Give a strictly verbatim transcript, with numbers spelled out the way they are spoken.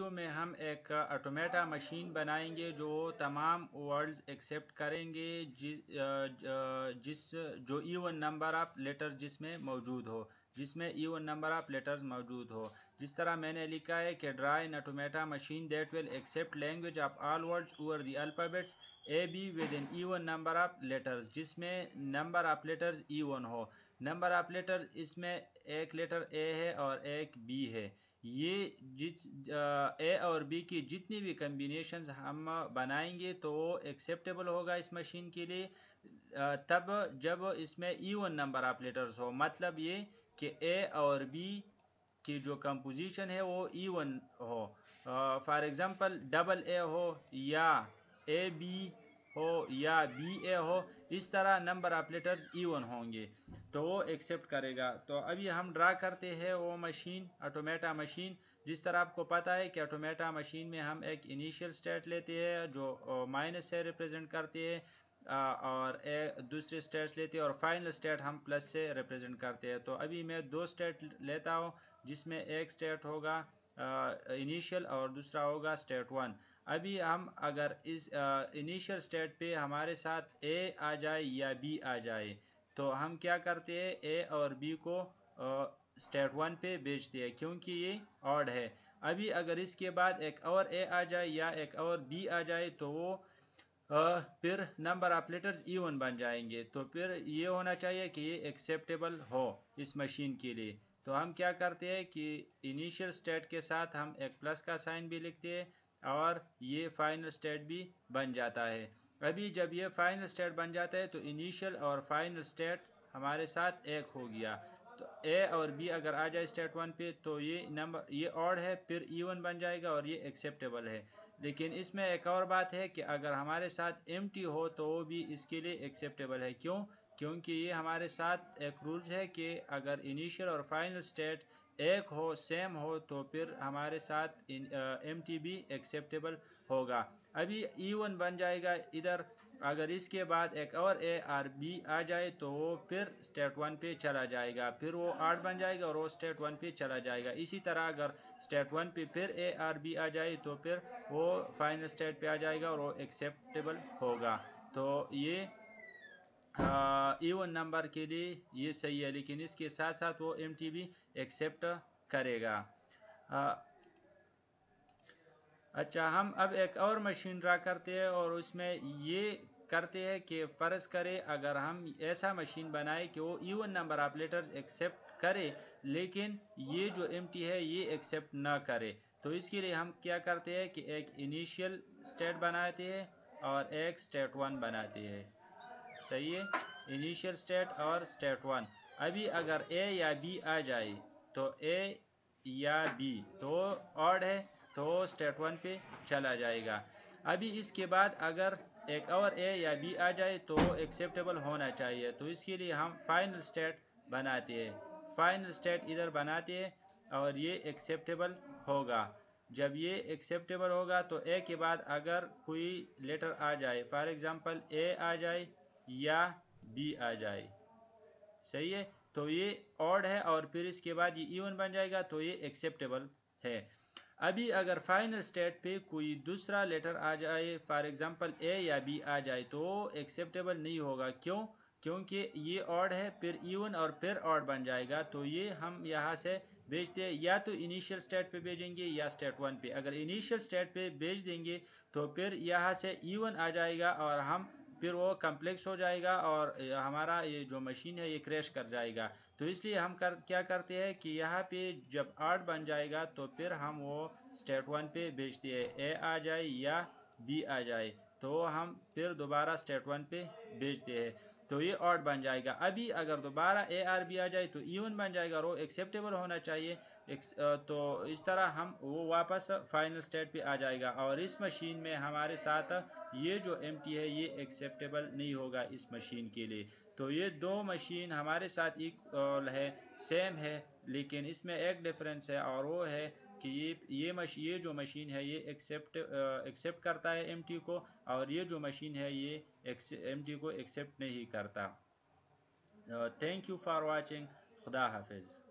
Video میں ہم ایک آٹومیٹا مشین بنائیں گے جو تمام ورڈز ایکسیپٹ کریں گے جس جو ایون نمبر آف لیٹر جس میں موجود ہو جس میں ایون نمبر آف لیٹرز موجود ہو جس طرح میں نے لکھا ہے کہ draw an automata machine that will accept language of all words over the alphabets A B with an even number of letters جس میں نمبر آف لیٹرز ایون ہو. نمبر آف لیٹر اس میں ایک لیٹر اے ہے اور ایک be ہے. یہ جس اے اور بی کی جتنی بھی کمبینیشنز ہم بنائیں گے تو وہ ایکسیپٹیبل ہوگا اس مشین کے لیے تب جب اس میں ایون نمبر آف لیٹرز ہو. مطلب یہ کہ اے اور بی کی جو کمپوزیشن ہے وہ ایون ہو. فار ایگزامپل ڈبل اے ہو یا اے بی ہو یا بی اے ہو, اس طرح نمبر آف لیٹرز ایون ہوں گے تو وہ ایکسیپٹ کرے گا. تو ابھی ہم ڈرا کرتے ہیں وہ مشین آٹومیٹا مشین. جس طرح آپ کو پتہ ہے کہ آٹومیٹا مشین میں ہم ایک انیشیل سٹیٹ لیتے ہیں جو مائنس سے ریپرزینٹ کرتے ہیں اور دوسرے سٹیٹس لیتے ہیں اور فائنل سٹیٹ ہم پلس سے ریپرزینٹ کرتے ہیں. تو ابھی میں دو سٹیٹ لیتا ہوں جس میں ایک سٹیٹ ہوگا انیشیل اور دوسرا ہوگا سٹیٹ ون. ابھی ہم اگر اس انیشیل سٹیٹ پہ ہمارے ساتھ اے آ جائے یا بی آ جائے تو ہم کیا کرتے ہیں اے اور بی کو سٹیٹ ون پہ بیچتے ہیں کیونکہ یہ آڈ ہے. ابھی اگر اس کے بعد ایک اور اے آ جائے یا ایک اور بی آ جائے تو وہ پھر نمبر آف لیٹرز ایون بن جائیں گے. تو پھر یہ ہونا چاہیے کہ یہ ایکسیپٹیبل ہو اس مشین کے لیے. تو ہم کیا کرتے ہیں کہ انیشیل سٹیٹ کے ساتھ ہم ایک پلس کا سائن بھی لکھتے ہیں اور یہ فائنل سٹیٹ بھی بن جاتا ہے. ابھی جب یہ فائنل سٹیٹ بن جاتا ہے تو انیشیل اور فائنل سٹیٹ ہمارے ساتھ ایک ہو گیا. تو اے اور بی اگر آ جائے سٹیٹ ون پہ تو یہ نمبر یہ آڈ ہے پھر ایون بن جائے گا اور یہ ایکسیپٹیبل ہے. لیکن اس میں ایک اور بات ہے کہ اگر ہمارے ساتھ ایم ٹی ہو تو وہ بھی اس کے لیے ایکسیپٹیبل ہے. کیوں؟ کیونکہ یہ ہمارے ساتھ ایک رولز ہے کہ اگر انیشیل اور فائنل سٹیٹ ایک ہو سیم ہو تو پھر ہمارے ساتھ ایم ٹی بھی ایکسیپٹیبل ہوگا. ابھی ایون بن جائے گا ادھر. اگر اس کے بعد ایک اور اے اور بی آ جائے تو وہ پھر سٹیٹ ون پہ چلا جائے گا, پھر وہ آٹھ بن جائے گا اور وہ سٹیٹ ون پہ چلا جائے گا. اسی طرح اگر سٹیٹ ون پہ پھر اے اور بی آ جائے تو پھر وہ فائنل سٹیٹ پہ آ جائے گا اور وہ ایکسیپٹیبل ہوگا. تو یہ ایون نمبر کے لیے یہ صحیح ہے لیکن اس کے ساتھ ساتھ وہ ایم ٹی بھی ایکسیپٹ کرے گا. اچھا, ہم اب ایک اور مشین ڈرا کرتے ہیں اور اس میں یہ کرتے ہیں کہ فرض کرے اگر ہم ایسا مشین بنائے کہ وہ even number of letters accept کرے لیکن یہ جو ایم ٹی ہے یہ ایکسیپٹ نہ کرے. تو اس کے لیے ہم کیا کرتے ہیں کہ ایک انیشیل سٹیٹ بناتے ہیں اور ایک سٹیٹ ون بناتے ہیں. صحیح ہے, انیشیل سٹیٹ اور سٹیٹ ون. ابھی اگر اے یا بی آ جائے تو اے یا بی تو آڈ ہے تو سٹیٹ ون پہ چلا جائے گا. ابھی اس کے بعد اگر ایک اور اے یا بی آ جائے تو ایکسیپٹیبل ہونا چاہیے. تو اس کے لیے ہم فائنل سٹیٹ بناتے ہیں. فائنل سٹیٹ ادھر بناتے ہیں اور یہ ایکسیپٹیبل ہوگا. جب یہ ایکسیپٹیبل ہوگا تو اے کے بعد اگر کوئی لیٹر آ جائے فار ایگزامپل اے آ جائے یا بی آ جائے, صحیح ہے, تو یہ آڈ ہے اور پھر اس کے بعد یہ ایون بن جائے گا تو یہ ایکسیپٹیبل ہے. ابھی اگر فائنل سٹیٹ پہ کوئی دوسرا لیٹر آ جائے فار ایگزامپل اے یا بی آ جائے تو وہ ایکسیپٹیبل نہیں ہوگا. کیوں؟ کیونکہ یہ آڈ ہے پھر ایون اور پھر آڈ بن جائے گا. تو یہ ہم یہاں سے بھیجتے ہیں یا تو انیشیل سٹیٹ پہ بھیجیں گے یا سٹیٹ ون پہ. اگر انیشیل سٹیٹ پہ بھیج دیں گے تو پھر یہاں سے ایون آ جائے گا اور ہم پھر وہ کمپلیکس ہو جائے گا اور ہمارا یہ جو مشین ہے یہ کریش کر جائے گا. تو اس لیے ہم کر کیا کرتے ہیں کہ یہاں پہ جب آٹھ بن جائے گا تو پھر ہم وہ سٹیٹ ون پہ بھیجتے ہیں. اے آ جائے یا بی آ جائے تو ہم پھر دوبارہ سٹیٹ ون پہ بھیجتے ہیں تو یہ آڈ بن جائے گا. ابھی اگر دوبارہ اے آر بی آ جائے تو ایون بن جائے گا اور وہ ایکسیپٹیبل ہونا چاہیے. تو اس طرح ہم وہ واپس فائنل سٹیٹ پہ آ جائے گا اور اس مشین میں ہمارے ساتھ یہ جو ایم ٹی ہے یہ ایکسیپٹیبل نہیں ہوگا اس مشین کے لیے. تو یہ دو مشین ہمارے ساتھ ایکول ہے, سیم ہے, لیکن اس میں ایک ڈیفرنس ہے اور وہ ہے کہ یہ یہ مش یہ جو مشین ہے یہ ایکسیپٹ ایکسیپٹ کرتا ہے ایم ٹی کو اور یہ جو مشین ہے یہ ایم ٹی کو ایکسیپٹ نہیں کرتا. Thank you for watching. خدا حافظ.